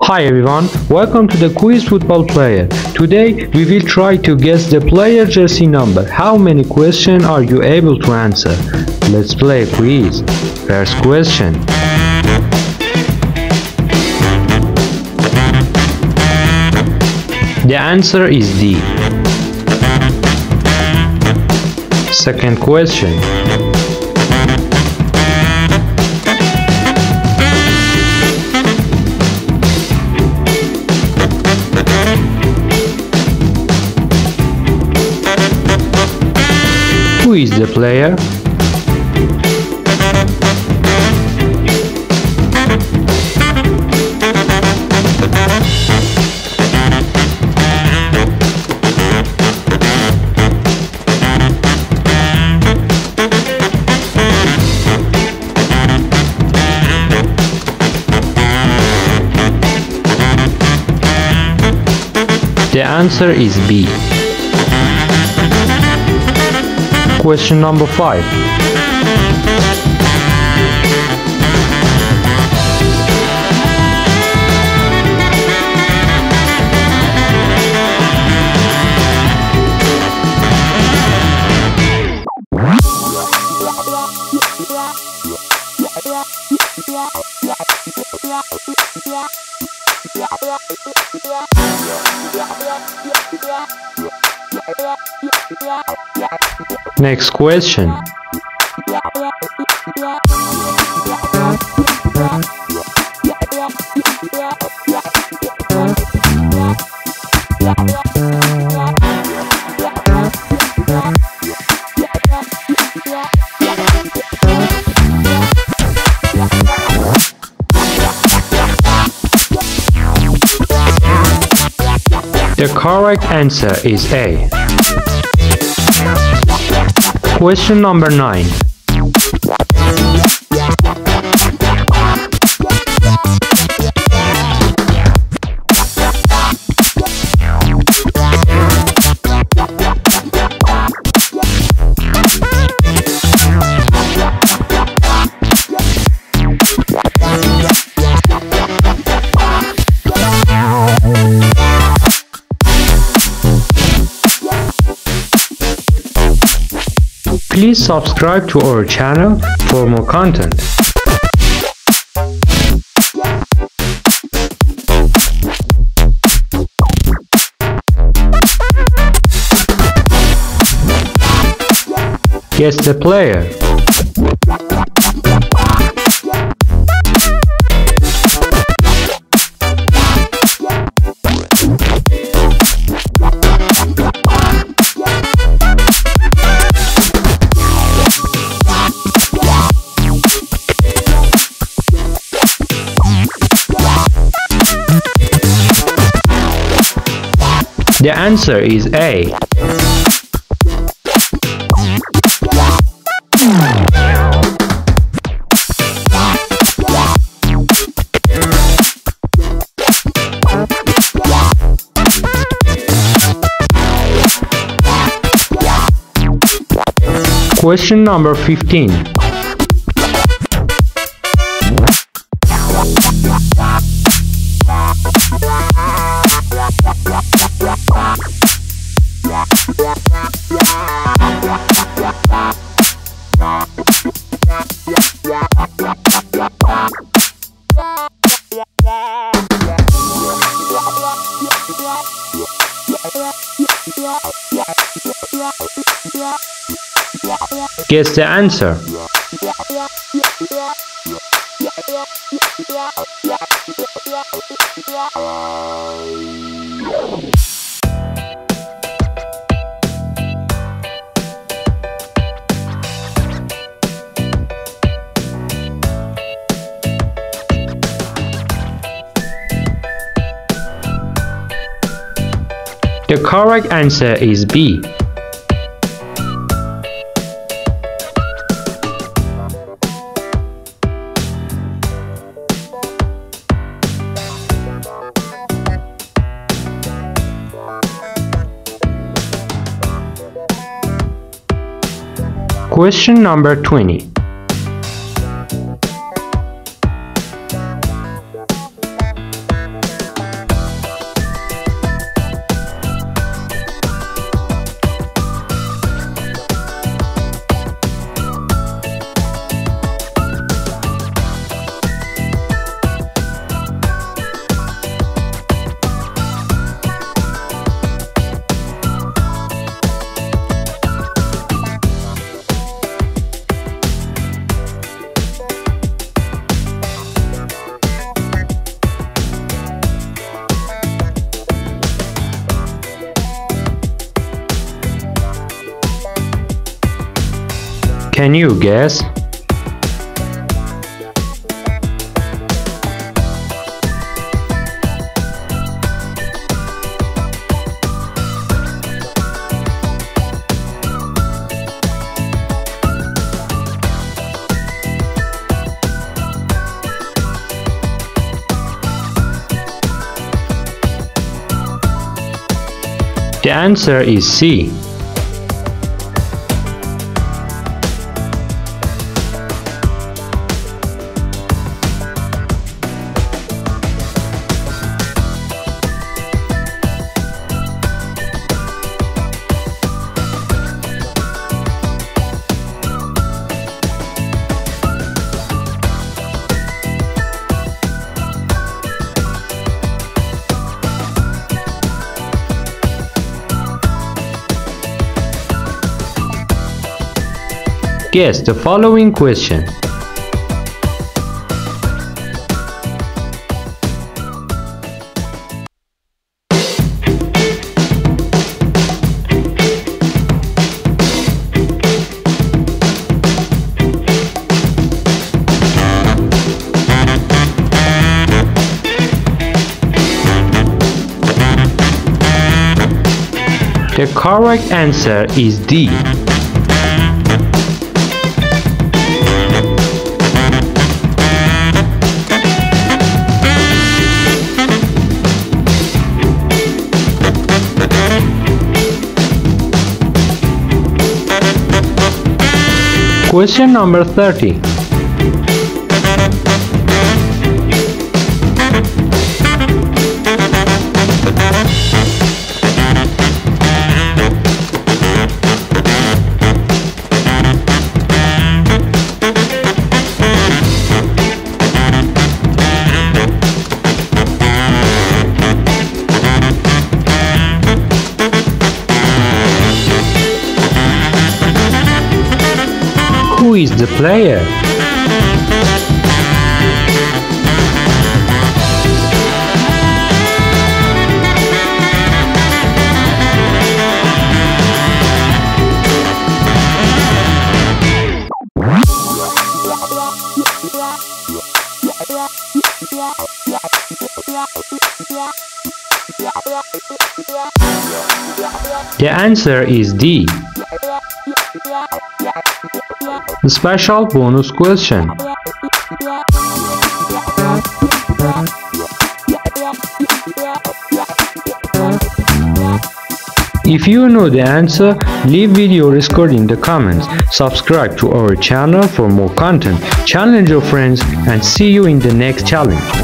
Hi everyone, welcome to the quiz football player. Today we will try to guess the player jersey number. How many questions are you able to answer? Let's play a quiz. First question. The answer is D. Second question. Who is the player? The answer is B. Question number 5. Next question. The correct answer is A. Question number 9. Please subscribe to our channel for more content. Guess the player. The answer is A. Question number 15. Guess the answer. The correct answer is B. Question number 20. Can you guess? The answer is C. Guess the following question. The correct answer is D. Question number 30. Who is the player? The answer is D. The special bonus question. If you know the answer, leave video record in the comments. Subscribe to our channel for more content. Challenge your friends and see you in the next challenge.